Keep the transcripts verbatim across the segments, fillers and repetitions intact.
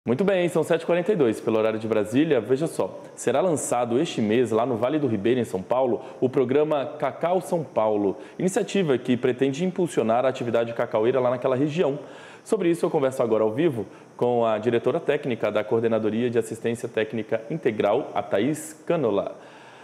Muito bem, são sete e quarenta e dois pelo horário de Brasília. Veja só, será lançado este mês, lá no Vale do Ribeira, em São Paulo, o programa Cacau São Paulo, iniciativa que pretende impulsionar a atividade cacaueira lá naquela região. Sobre isso, eu converso agora ao vivo com a diretora técnica da Coordenadoria de Assistência Técnica Integral, a Thaís Canola.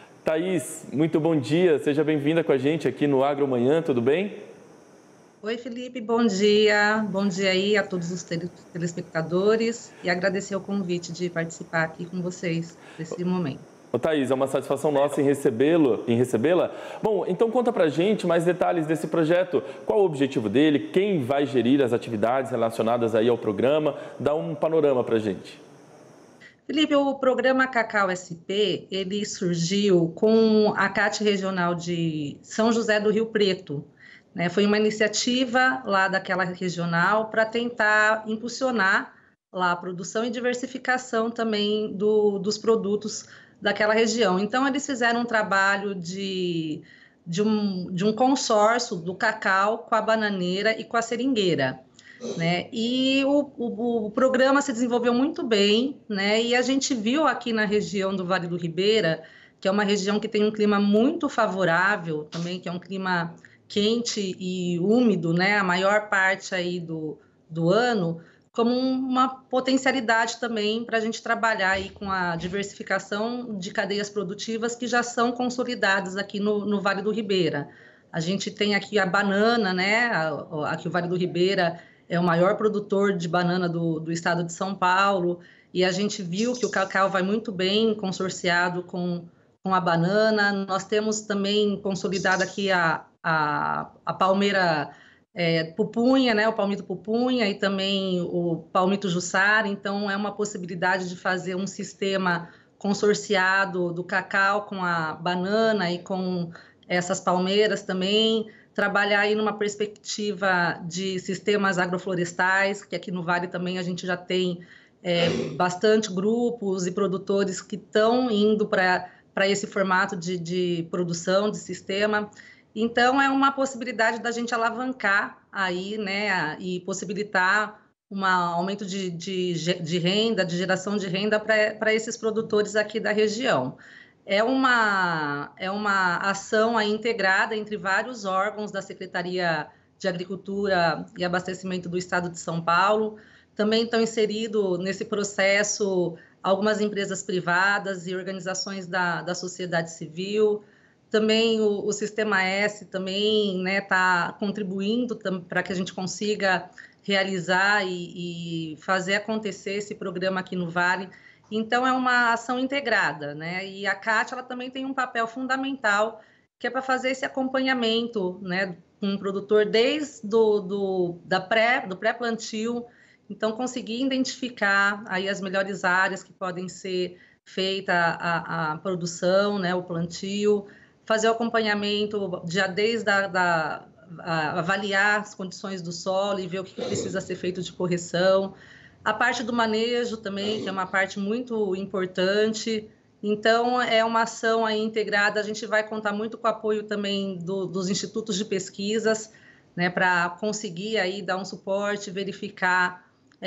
Thaís, muito bom dia, seja bem-vinda com a gente aqui no Agro Manhã, tudo bem? Oi, Felipe, bom dia. Bom dia aí a todos os telespectadores e agradecer o convite de participar aqui com vocês nesse momento. Ô, Thaís, é uma satisfação nossa em recebê-lo, em recebê-la. Bom, então conta pra gente mais detalhes desse projeto. Qual o objetivo dele? Quem vai gerir as atividades relacionadas aí ao programa? Dá um panorama pra gente. Felipe, o programa Cacau S P, ele surgiu com a C A T Regional de São José do Rio Preto. Né? Foi uma iniciativa lá daquela regional para tentar impulsionar lá a produção e diversificação também do, dos produtos daquela região. Então, eles fizeram um trabalho de, de, um, de um consórcio do cacau com a bananeira e com a seringueira. Né? E o, o, o programa se desenvolveu muito bem, né? E a gente viu aqui na região do Vale do Ribeira, que é uma região que tem um clima muito favorável também, que é um clima quente e úmido, né? A maior parte aí do, do ano, como uma potencialidade também para a gente trabalhar aí com a diversificação de cadeias produtivas que já são consolidadas aqui no, no Vale do Ribeira. A gente tem aqui a banana, né? Aqui o Vale do Ribeira é o maior produtor de banana do, do estado de São Paulo, e a gente viu que o cacau vai muito bem consorciado com, com a banana. Nós temos também consolidado aqui a, a, a palmeira é, pupunha, né, o palmito pupunha e também o palmito jussara, então é uma possibilidade de fazer um sistema consorciado do cacau com a banana e com essas palmeiras também, trabalhar aí numa perspectiva de sistemas agroflorestais, que aqui no Vale também a gente já tem é, bastante grupos e produtores que estão indo para para esse formato de, de produção, de sistema. Então, é uma possibilidade da gente alavancar aí, né, e possibilitar um aumento de, de, de renda, de geração de renda para esses produtores aqui da região. É uma, é uma ação aí integrada entre vários órgãos da Secretaria de Agricultura e Abastecimento do Estado de São Paulo. Também estão inseridos nesse processo algumas empresas privadas e organizações da, da sociedade civil. Também o, o Sistema S também né, está contribuindo para que a gente consiga realizar e, e fazer acontecer esse programa aqui no Vale. Então, é uma ação integrada, né? E a C A T ela também tem um papel fundamental, que é para fazer esse acompanhamento, né, com o produtor desde do, do, da pré, do pré-plantio, então conseguir identificar aí as melhores áreas que podem ser feita a, a produção, né, o plantio, fazer o acompanhamento já desde a, da, a, avaliar as condições do solo e ver o que precisa ser feito de correção. A parte do manejo também, que é uma parte muito importante. Então, é uma ação aí integrada. A gente vai contar muito com o apoio também do, dos institutos de pesquisas, né, para conseguir aí dar um suporte, verificar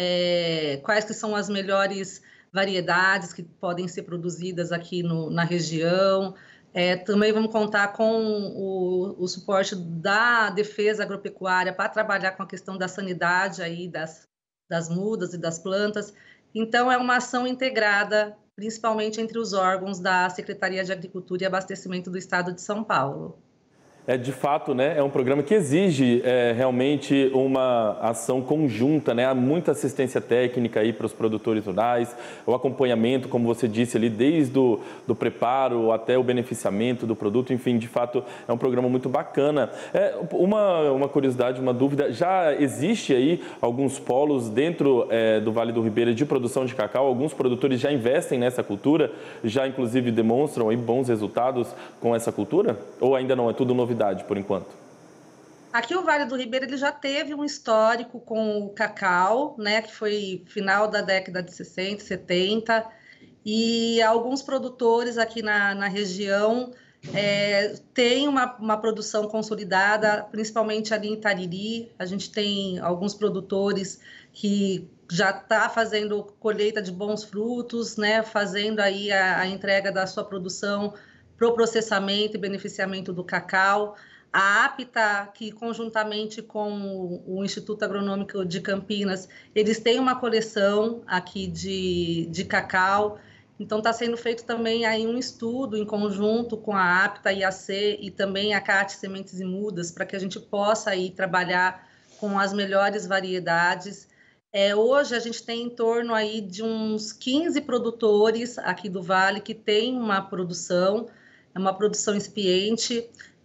é, quais que são as melhores variedades que podem ser produzidas aqui no, na região. É, também vamos contar com o, o suporte da defesa agropecuária para trabalhar com a questão da sanidade aí das das mudas e das plantas. Então, é uma ação integrada, principalmente entre os órgãos da Secretaria de Agricultura e Abastecimento do Estado de São Paulo. É, de fato, né, é um programa que exige é, realmente uma ação conjunta, né? Há muita assistência técnica aí para os produtores rurais, o acompanhamento, como você disse ali, desde o do preparo até o beneficiamento do produto, enfim, de fato, é um programa muito bacana. É, uma, uma curiosidade, uma dúvida, já existe aí alguns polos dentro é, do Vale do Ribeira de produção de cacau? Alguns produtores já investem nessa cultura, já inclusive demonstram aí bons resultados com essa cultura? Ou ainda não, é tudo novidade por enquanto? Aqui o Vale do Ribeira ele já teve um histórico com o cacau, né, que foi final da década de sessenta, setenta, e alguns produtores aqui na, na região é, têm uma, uma produção consolidada, principalmente ali em Itariri. A gente tem alguns produtores que já está fazendo colheita de bons frutos, né, fazendo aí a, a entrega da sua produção para o processamento e beneficiamento do cacau. A APTA, que conjuntamente com o Instituto Agronômico de Campinas, eles têm uma coleção aqui de, de cacau. Então, está sendo feito também aí um estudo em conjunto com a APTA, I A C e também a CAT Sementes e Mudas, para que a gente possa aí trabalhar com as melhores variedades. É, hoje, a gente tem em torno aí de uns quinze produtores aqui do Vale que tem uma produção, é uma produção incipiente.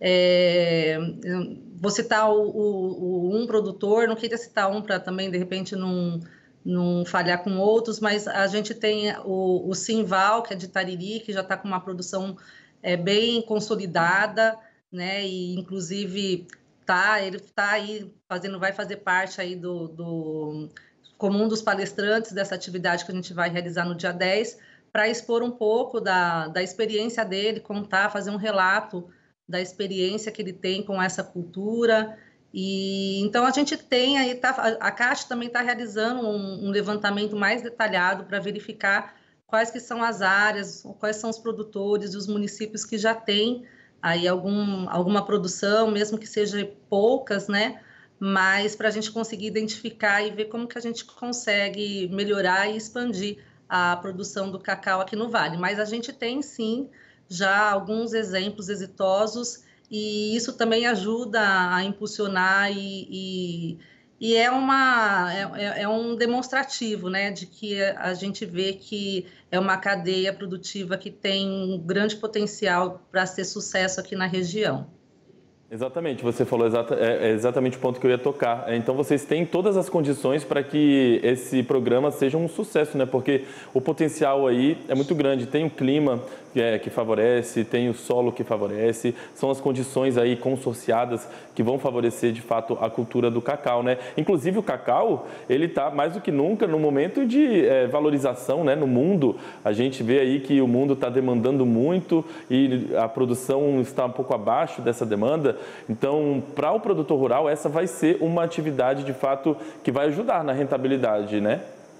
É, vou citar o, o, o um produtor, não queria citar um para também, de repente, não, não falhar com outros, mas a gente tem o, o Simval, que é de Tariri, que já está com uma produção é, bem consolidada, né, e inclusive tá, ele está aí fazendo, vai fazer parte aí do, do como um dos palestrantes dessa atividade que a gente vai realizar no dia dez, para expor um pouco da, da experiência dele, contar, fazer um relato da experiência que ele tem com essa cultura. E então a gente tem aí, tá, a CAT também está realizando um, um levantamento mais detalhado para verificar quais que são as áreas, quais são os produtores e os municípios que já têm aí algum, alguma produção, mesmo que seja poucas, né? Mas para a gente conseguir identificar e ver como que a gente consegue melhorar e expandir a produção do cacau aqui no Vale. Mas a gente tem, sim, já alguns exemplos exitosos e isso também ajuda a impulsionar e, e, e é, uma, é, é um demonstrativo, né, de que a gente vê que é uma cadeia produtiva que tem um grande potencial para ter sucesso aqui na região. Exatamente, você falou exata, é, é exatamente o ponto que eu ia tocar. Então, vocês têm todas as condições para que esse programa seja um sucesso, né? Porque o potencial aí é muito grande. Tem o clima que, é, que favorece, tem o solo que favorece, são as condições aí consorciadas que vão favorecer, de fato, a cultura do cacau, né? Inclusive, o cacau, ele está mais do que nunca no momento de é, valorização, né? No mundo, a gente vê aí que o mundo está demandando muito e a produção está um pouco abaixo dessa demanda. Então, para o produtor rural, essa vai ser uma atividade, de fato, que vai ajudar na rentabilidade, né?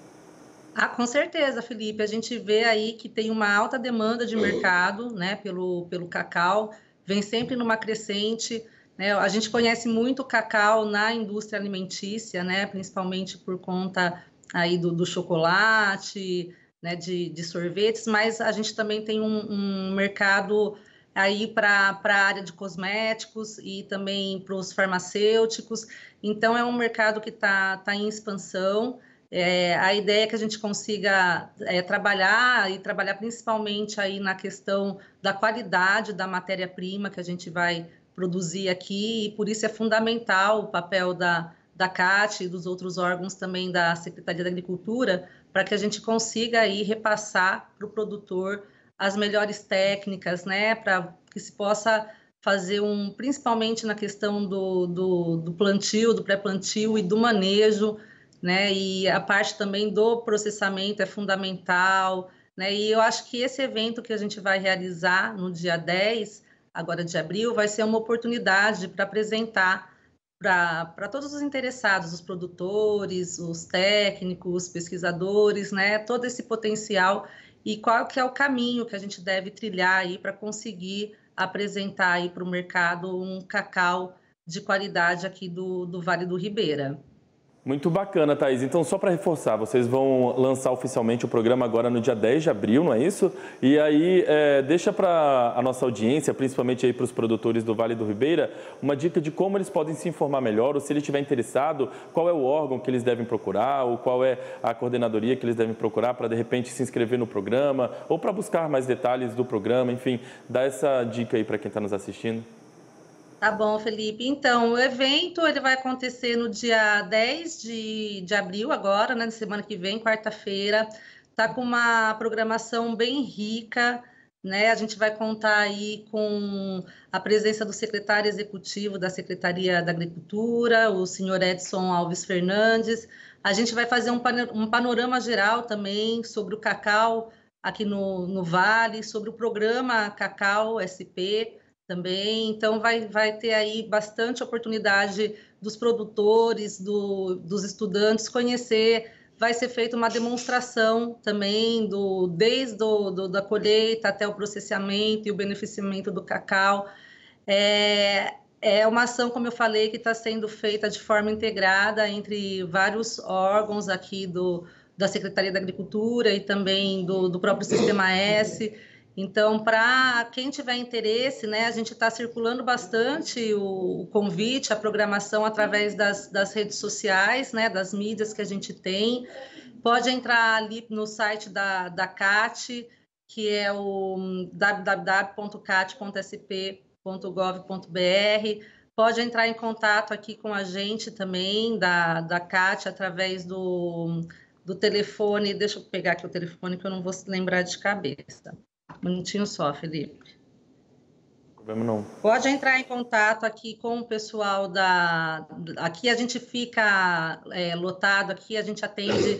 Ah, com certeza, Felipe. A gente vê aí que tem uma alta demanda de mercado, né, pelo, pelo cacau, vem sempre numa crescente, né? A gente conhece muito o cacau na indústria alimentícia, né, principalmente por conta aí do, do chocolate, né, de, de sorvetes, mas a gente também tem um, um mercado aí para a área de cosméticos e também para os farmacêuticos. Então, é um mercado que está tá em expansão. É, a ideia é que a gente consiga é, trabalhar e trabalhar principalmente aí na questão da qualidade da matéria-prima que a gente vai produzir aqui, e por isso é fundamental o papel da, da CAT e dos outros órgãos também da Secretaria da Agricultura, para que a gente consiga aí repassar para o produtor as melhores técnicas, né, para que se possa fazer um, principalmente na questão do, do, do plantio, do pré-plantio e do manejo, né, e a parte também do processamento é fundamental, né, e eu acho que esse evento que a gente vai realizar no dia dez, agora de abril, vai ser uma oportunidade para apresentar para todos os interessados, os produtores, os técnicos, pesquisadores, né, todo esse potencial e qual que é o caminho que a gente deve trilhar aí para conseguir apresentar aí para o mercado um cacau de qualidade aqui do, do Vale do Ribeira. Muito bacana, Thaís. Então, só para reforçar, vocês vão lançar oficialmente o programa agora no dia dez de abril, não é isso? E aí, é, deixa para a nossa audiência, principalmente aí para os produtores do Vale do Ribeira, uma dica de como eles podem se informar melhor, ou se ele estiver interessado, qual é o órgão que eles devem procurar, ou qual é a coordenadoria que eles devem procurar para, de repente, se inscrever no programa, ou para buscar mais detalhes do programa, enfim, dá essa dica aí para quem está nos assistindo. Tá bom, Felipe. Então, o evento ele vai acontecer no dia dez de, de abril, agora, né, na semana que vem, quarta-feira. Tá com uma programação bem rica, né? A gente vai contar aí com a presença do secretário executivo da Secretaria da Agricultura, o senhor Edson Alves Fernandes. A gente vai fazer um, um panorama geral também sobre o cacau aqui no, no Vale, sobre o programa Cacau S P, também, então vai, vai ter aí bastante oportunidade dos produtores, do, dos estudantes conhecer, vai ser feita uma demonstração também, do, desde do, do, da colheita até o processamento e o beneficiamento do cacau. É, é uma ação, como eu falei, que está sendo feita de forma integrada entre vários órgãos aqui do, da Secretaria da Agricultura e também do, do próprio Sistema S. Então, para quem tiver interesse, né, a gente está circulando bastante o, o convite, a programação através das, das redes sociais, né, das mídias que a gente tem. Pode entrar ali no site da, da C A T, que é o w w w ponto cat ponto s p ponto gov ponto b r. Pode entrar em contato aqui com a gente também, da, da C A T, através do, do telefone. Deixa eu pegar aqui o telefone, que eu não vou lembrar de cabeça. Um minutinho só, Felipe. Problema não. Pode entrar em contato aqui com o pessoal da... Aqui a gente fica é, lotado, aqui a gente atende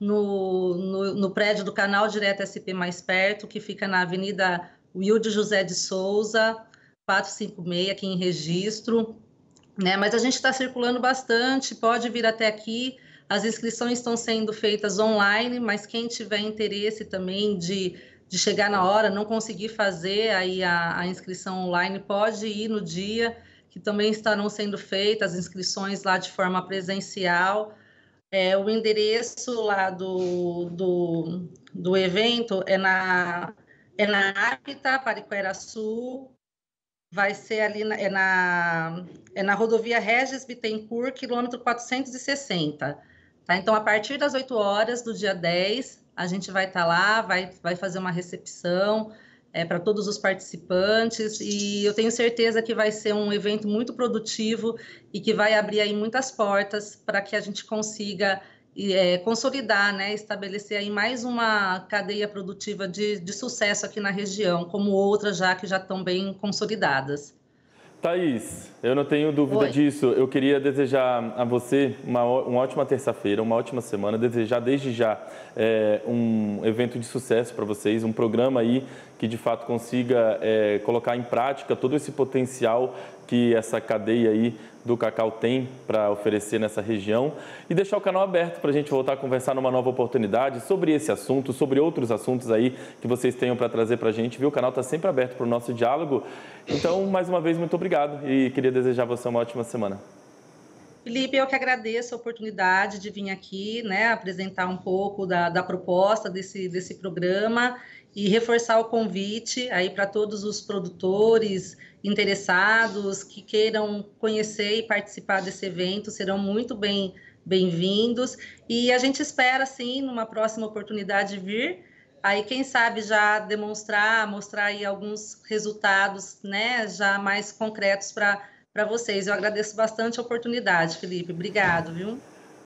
no, no, no prédio do Canal Direto S P Mais Perto, que fica na Avenida Wilde José de Souza, quatrocentos e cinquenta e seis, aqui em Registro. Né? Mas a gente está circulando bastante, pode vir até aqui. As inscrições estão sendo feitas online, mas quem tiver interesse também de... de chegar na hora, não conseguir fazer aí a, a inscrição online, pode ir no dia, que também estarão sendo feitas as inscrições lá de forma presencial. É, o endereço lá do, do, do evento é na, é na Apta, Pariquera-Sul, vai ser ali, na, é, na, é na rodovia Regis Bittencourt, quilômetro quatrocentos e sessenta. Tá? Então, a partir das oito horas do dia dez, a gente vai estar lá, vai, vai fazer uma recepção é, para todos os participantes, e eu tenho certeza que vai ser um evento muito produtivo e que vai abrir aí muitas portas para que a gente consiga é, consolidar, né, estabelecer aí mais uma cadeia produtiva de, de sucesso aqui na região, como outras já que já estão bem consolidadas. Thaís, eu não tenho dúvida Oi. disso. Eu queria desejar a você uma, uma ótima terça-feira, uma ótima semana, desejar desde já é, um evento de sucesso para vocês, um programa aí que de fato consiga é, colocar em prática todo esse potencial que essa cadeia aí do cacau tem para oferecer nessa região, e deixar o canal aberto para a gente voltar a conversar numa nova oportunidade sobre esse assunto, sobre outros assuntos aí que vocês tenham para trazer para a gente, viu? O canal está sempre aberto para o nosso diálogo. Então, mais uma vez, muito obrigado e queria desejar a você uma ótima semana. Felipe, eu que agradeço a oportunidade de vir aqui, né, apresentar um pouco da, da proposta desse, desse programa e reforçar o convite aí para todos os produtores interessados que queiram conhecer e participar desse evento, serão muito bem, bem-vindos, e a gente espera, sim, numa próxima oportunidade vir, aí quem sabe já demonstrar, mostrar aí alguns resultados, né, já mais concretos para para vocês. Eu agradeço bastante a oportunidade, Felipe. Obrigado, viu?